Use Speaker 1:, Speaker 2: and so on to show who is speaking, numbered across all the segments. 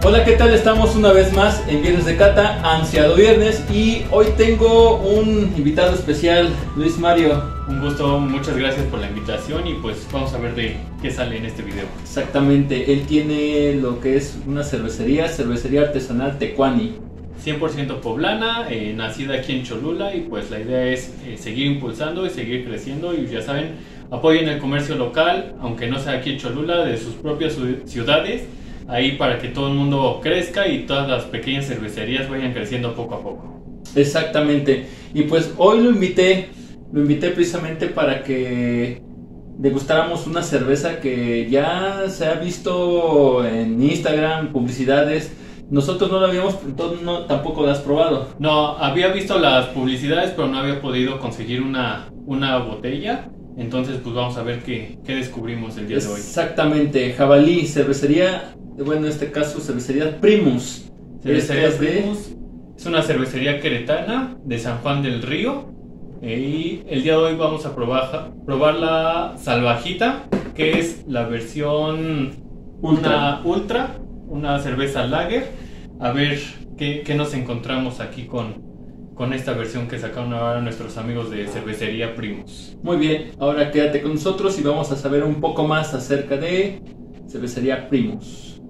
Speaker 1: Hola, ¿qué tal? Estamos una vez más en Viernes de Cata, ansiado viernes, y hoy tengo un invitado especial, Luis Mario.
Speaker 2: Un gusto, muchas gracias por la invitación y pues vamos a ver de qué sale en este video.
Speaker 1: Exactamente, él tiene lo que es una cervecería artesanal Tecuani.
Speaker 2: 100% poblana, nacida aquí en Cholula, y pues la idea es seguir impulsando y seguir creciendo, y ya saben, apoyen el comercio local, aunque no sea aquí en Cholula, de sus propias ciudades, ahí para que todo el mundo crezca y todas las pequeñas cervecerías vayan creciendo poco a poco.
Speaker 1: Exactamente, y pues hoy lo invité precisamente para que degustáramos una cerveza que ya se ha visto en Instagram, publicidades. Nosotros no la habíamos, entonces tampoco la has probado.
Speaker 2: No, había visto las publicidades, pero no había podido conseguir una botella. Entonces, pues vamos a ver qué descubrimos el día de hoy.
Speaker 1: Exactamente, Jabalí, cervecería, bueno, en este caso cervecería Primus.
Speaker 2: Cervecería Primus es una cervecería queretana de San Juan del Río. Y el día de hoy vamos a probar la Salvajita, que es la versión ultra, una cerveza lager. A ver qué nos encontramos aquí con esta versión que sacaron ahora nuestros amigos de Cervecería Primus.
Speaker 1: Muy bien, ahora quédate con nosotros y vamos a saber un poco más acerca de Cervecería Primus.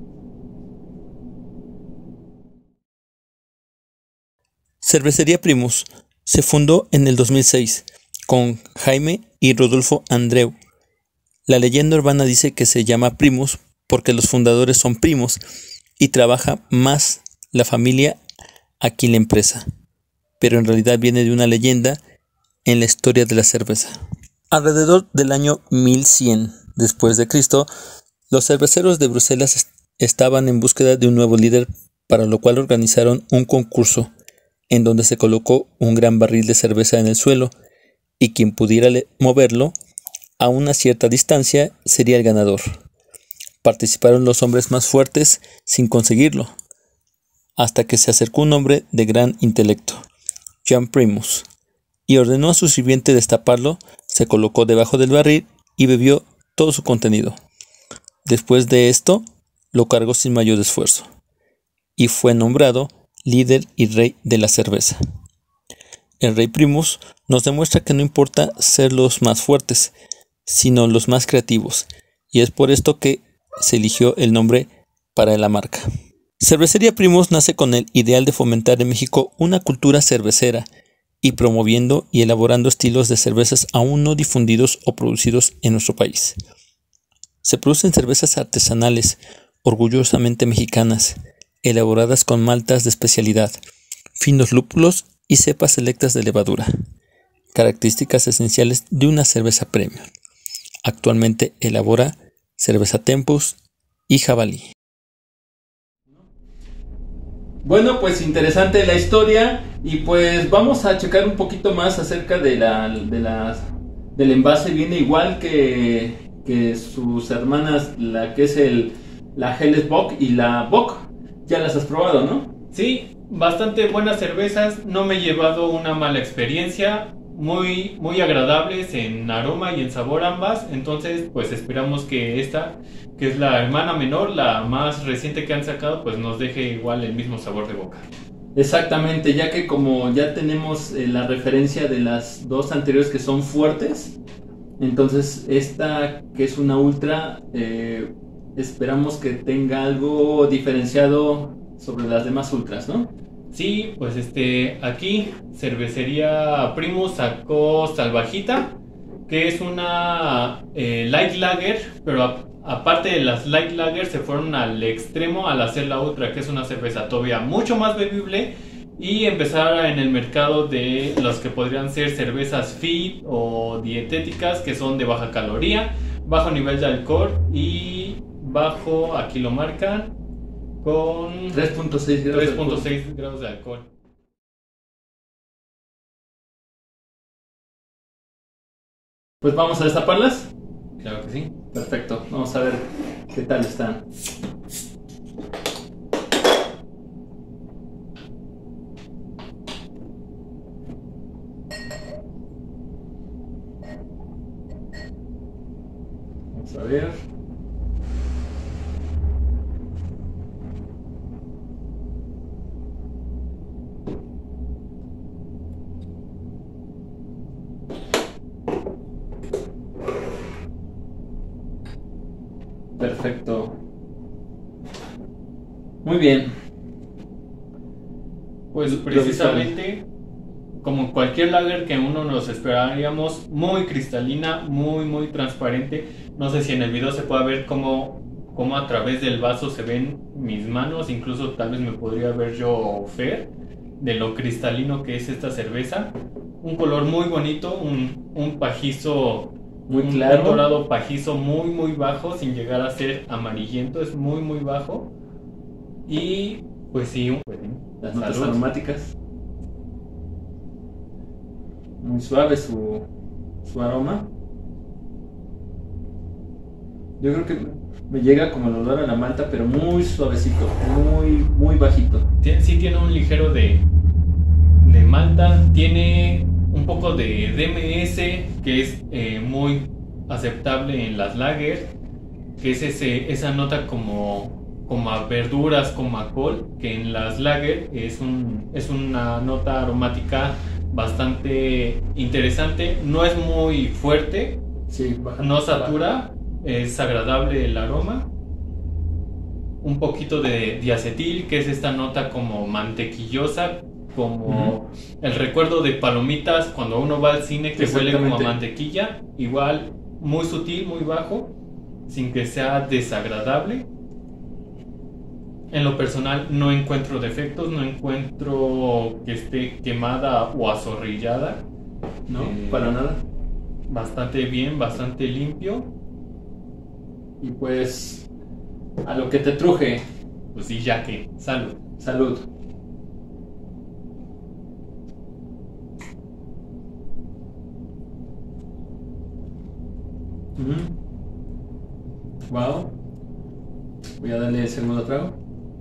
Speaker 3: Cervecería Primus se fundó en el 2006 con Jaime y Rodolfo Andreu. La leyenda urbana dice que se llama Primus porque los fundadores son primos y trabaja más la familia aquí en la empresa, pero en realidad viene de una leyenda en la historia de la cerveza. Alrededor del año 1100 después de Cristo, los cerveceros de Bruselas estaban en búsqueda de un nuevo líder, para lo cual organizaron un concurso en donde se colocó un gran barril de cerveza en el suelo y quien pudiera moverlo a una cierta distancia sería el ganador. Participaron los hombres más fuertes sin conseguirlo, hasta que se acercó un hombre de gran intelecto, Jan Primus, y ordenó a su sirviente destaparlo, se colocó debajo del barril y bebió todo su contenido. Después de esto, lo cargó sin mayor esfuerzo, y fue nombrado líder y rey de la cerveza. El rey Primus nos demuestra que no importa ser los más fuertes, sino los más creativos, y es por esto que se eligió el nombre para la marca. Cervecería Primus nace con el ideal de fomentar en México una cultura cervecera y promoviendo y elaborando estilos de cervezas aún no difundidos o producidos en nuestro país. Se producen cervezas artesanales, orgullosamente mexicanas, elaboradas con maltas de especialidad, finos lúpulos y cepas selectas de levadura, características esenciales de una cerveza premium. Actualmente elabora cerveza Tempus y Jabalí.
Speaker 1: Bueno, pues interesante la historia, y pues vamos a checar un poquito más acerca del envase. Viene igual que sus hermanas, la que es la Helles Bock y la Bock. Ya las has probado, ¿no?
Speaker 2: Sí, bastante buenas cervezas, no me he llevado una mala experiencia, muy agradables en aroma y en sabor ambas. Entonces pues esperamos que esta, que es la hermana menor, la más reciente que han sacado, pues nos deje igual el mismo sabor de boca.
Speaker 1: Exactamente, ya que como ya tenemos la referencia de las dos anteriores que son fuertes, entonces esta que es una ultra, esperamos que tenga algo diferenciado sobre las demás ultras, ¿no?
Speaker 2: Sí, pues aquí Cervecería Primus sacó Salvajita, que es una light lager, pero aparte de las light lager se fueron al extremo al hacer la ultra, que es una cerveza todavía mucho más bebible, y empezar en el mercado de los que podrían ser cervezas fit o dietéticas, que son de baja caloría, bajo nivel de alcohol y bajo, aquí lo marcan, con 3.6 grados de alcohol.
Speaker 1: Pues vamos a destaparlas.
Speaker 2: Claro que sí.
Speaker 1: Perfecto, vamos a ver qué tal están. Vamos a ver. Perfecto. Muy bien.
Speaker 2: Pues precisamente como cualquier lager que uno nos esperaríamos, muy cristalina, muy transparente. No sé si en el video se puede ver cómo a través del vaso se ven mis manos, incluso tal vez me podría ver yo Fer, de lo cristalino que es esta cerveza. Un color muy bonito, un pajizo
Speaker 1: muy claro,
Speaker 2: un dorado pajizo muy bajo, sin llegar a ser amarillento, es muy bajo. Y pues sí,
Speaker 1: las notas aromáticas. Muy suave su aroma. Yo creo que me llega como el olor a la malta, pero muy suavecito, muy bajito.
Speaker 2: Sí tiene un ligero de malta, tiene un poco de DMS, que es muy aceptable en las lager, que es esa nota como a verduras, como a col, que en las lager es una nota aromática bastante interesante. No es muy fuerte,
Speaker 1: sí,
Speaker 2: no satura, es agradable el aroma. Un poquito de diacetil, que es esta nota como mantequillosa, como el recuerdo de palomitas cuando uno va al cine, que huele como a mantequilla. Igual, muy sutil, muy bajo, sin que sea desagradable. En lo personal no encuentro defectos, no encuentro que esté quemada o azorrillada.
Speaker 1: No, para nada.
Speaker 2: Bastante bien, bastante limpio.
Speaker 1: Y pues, a lo que te truje.
Speaker 2: Pues sí, ya que. Salud.
Speaker 1: Salud. Wow. Voy a darle el segundo trago.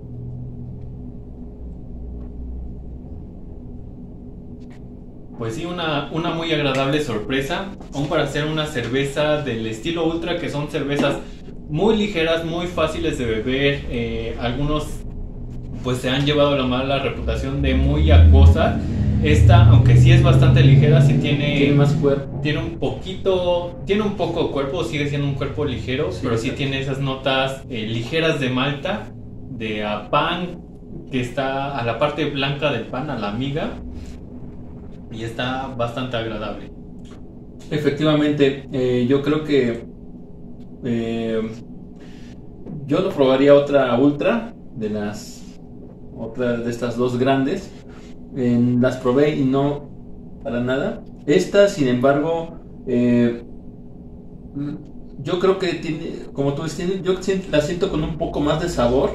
Speaker 2: Pues sí, una muy agradable sorpresa, aún para hacer una cerveza del estilo ultra, que son cervezas muy ligeras, muy fáciles de beber. Algunos pues se han llevado la mala reputación de muy acuosa. Esta, aunque sí es bastante ligera, sí tiene
Speaker 1: más cuerpo.
Speaker 2: Tiene un poco de cuerpo, sigue siendo un cuerpo ligero, sí, pero sí tiene esas notas ligeras de malta, de a pan, que está a la parte blanca del pan, a la miga. Y está bastante agradable.
Speaker 1: Efectivamente, yo creo que yo lo probaría otra ultra otra de estas dos grandes. Las probé y no para nada. Esta, sin embargo, yo creo que tiene, como tú dices, yo la siento con un poco más de sabor.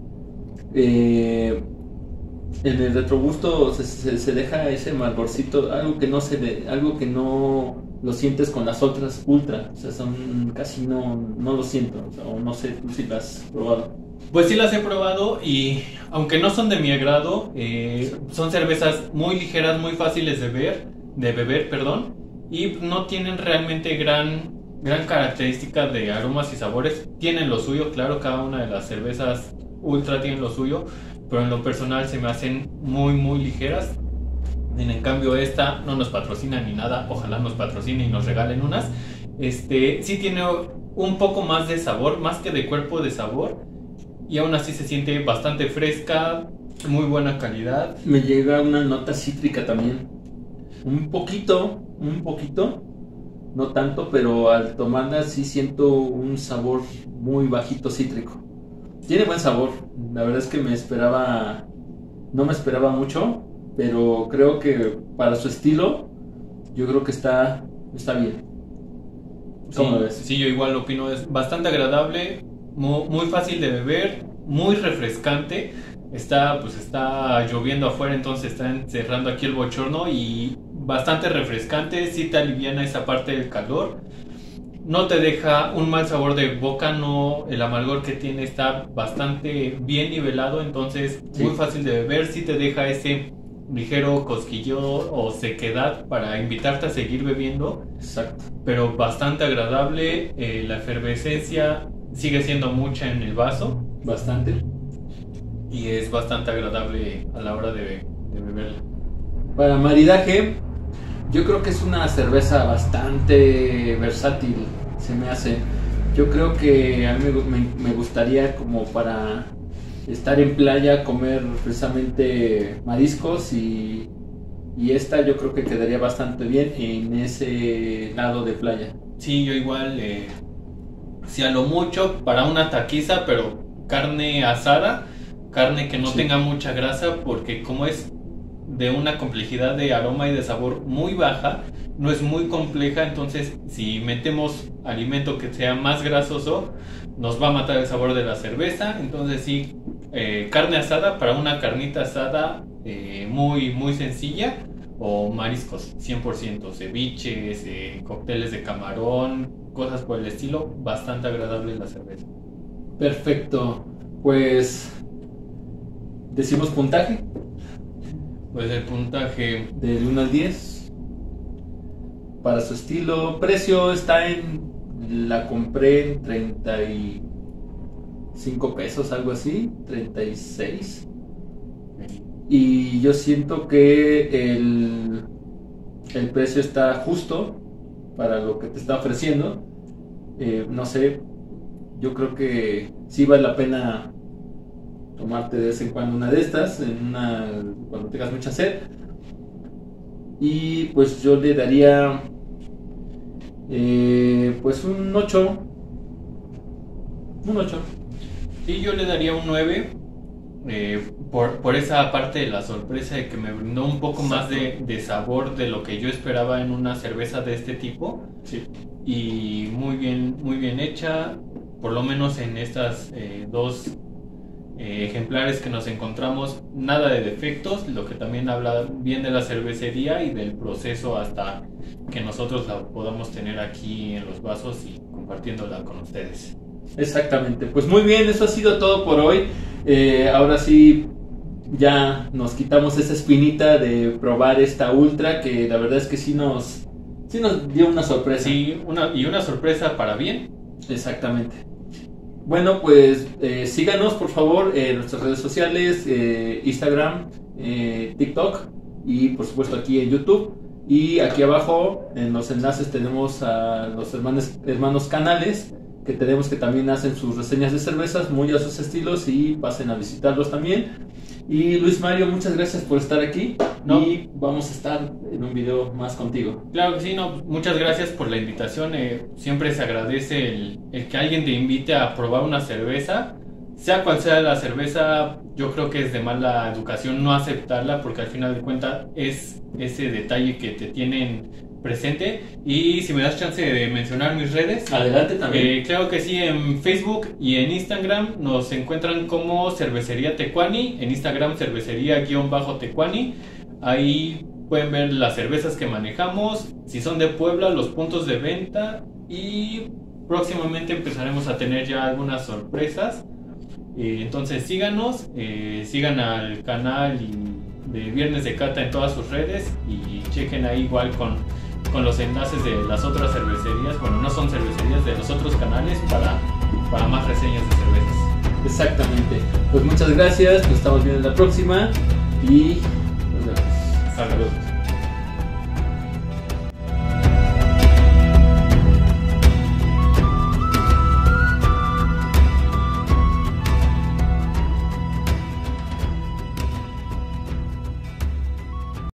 Speaker 1: En el retrogusto se deja ese malborcito, algo que no lo sientes con las otras ultra, o sea, casi no lo siento, o no sé tú si las has probado.
Speaker 2: Pues sí las he probado, y aunque no son de mi agrado, son cervezas muy ligeras, muy fáciles de beber, y no tienen realmente gran característica de aromas y sabores. Tienen lo suyo, claro, cada una de las cervezas ultra tienen lo suyo, pero en lo personal se me hacen muy ligeras. En cambio, esta no nos patrocina ni nada, ojalá nos patrocine y nos regalen unas. Sí tiene un poco más de sabor, más que de cuerpo, de sabor, y aún así se siente bastante fresca, muy buena calidad.
Speaker 1: Me llega una nota cítrica también, un poquito, no tanto, pero al tomarla sí siento un sabor muy bajito cítrico. Tiene buen sabor, la verdad es que no me esperaba mucho, pero creo que para su estilo, yo creo que está bien.
Speaker 2: ¿Cómo lo ves? Sí, yo igual opino, es bastante agradable, muy fácil de beber, muy refrescante. Está lloviendo afuera, entonces está encerrando aquí el bochorno, y bastante refrescante, sí te aliviana esa parte del calor. No te deja un mal sabor de boca, no, el amargor que tiene está bastante bien nivelado, entonces sí, muy fácil de beber, sí te deja ese ligero cosquilleo o sequedad para invitarte a seguir bebiendo.
Speaker 1: Exacto.
Speaker 2: Pero bastante agradable, la efervescencia sigue siendo mucha en el vaso.
Speaker 1: Bastante.
Speaker 2: Y es bastante agradable a la hora de beberla.
Speaker 1: Para maridaje, yo creo que es una cerveza bastante versátil, se me hace. Yo creo que a mí me gustaría, como para estar en playa, comer precisamente mariscos, y esta yo creo que quedaría bastante bien en ese lado de playa.
Speaker 2: Sí, yo igual, si a lo mucho para una taquiza, pero carne asada, carne que no tenga mucha grasa, porque como es de una complejidad de aroma y de sabor muy baja, no es muy compleja, entonces si metemos alimento que sea más grasoso, nos va a matar el sabor de la cerveza. Entonces sí, carne asada para una carnita asada muy, muy sencilla, o mariscos 100%, ceviches, cócteles de camarón, cosas por el estilo, bastante agradable la cerveza.
Speaker 1: Perfecto, pues decimos puntaje.
Speaker 2: Pues el puntaje
Speaker 1: del 1 al 10 para su estilo. Precio está la compré en 35 pesos, algo así, 36. Y yo siento que el precio está justo para lo que te está ofreciendo. No sé, yo creo que sí vale la pena tomarte de vez en cuando una de estas, cuando tengas mucha sed. Y pues yo le daría pues un 8. Un 8.
Speaker 2: Y yo le daría un 9. Por esa parte de la sorpresa, de que me brindó un poco más de sabor de lo que yo esperaba en una cerveza de este tipo.
Speaker 1: Sí.
Speaker 2: Y muy bien hecha, por lo menos en estas dos ejemplares que nos encontramos, nada de defectos, lo que también habla bien de la cervecería y del proceso hasta que nosotros la podamos tener aquí en los vasos y compartiéndola con ustedes.
Speaker 1: Exactamente, pues muy bien, eso ha sido todo por hoy. Ahora sí, ya nos quitamos esa espinita de probar esta ultra, que la verdad es que sí nos dio una sorpresa.
Speaker 2: Sí, una sorpresa para bien.
Speaker 1: Exactamente. Bueno, pues síganos por favor en nuestras redes sociales, Instagram, TikTok, y por supuesto aquí en YouTube. Y aquí abajo en los enlaces tenemos a los hermanos Canales, que tenemos, que también hacen sus reseñas de cervezas muy a sus estilos, y pasen a visitarlos también. Y Luis Mario, muchas gracias por estar aquí. Y vamos a estar en un video más contigo.
Speaker 2: Claro que sí, muchas gracias por la invitación. Siempre se agradece el que alguien te invite a probar una cerveza, sea cual sea la cerveza. Yo creo que es de mala educación no aceptarla, porque al final de cuentas es ese detalle que te tienen presente. Y si me das chance de mencionar mis redes.
Speaker 1: Adelante también.
Speaker 2: Claro que sí, en Facebook y en Instagram nos encuentran como Cervecería Tecuani, en Instagram cervecería_tecuani. Ahí pueden ver las cervezas que manejamos, si son de Puebla, los puntos de venta, y próximamente empezaremos a tener ya algunas sorpresas. Entonces síganos, sigan al canal de Viernes de Cata en todas sus redes, y chequen ahí igual con los enlaces de las otras cervecerías, bueno, no son cervecerías, de los otros canales para más reseñas de cervezas.
Speaker 1: Exactamente. Pues muchas gracias, nos estamos viendo en la próxima y nos vemos.
Speaker 2: Saludos.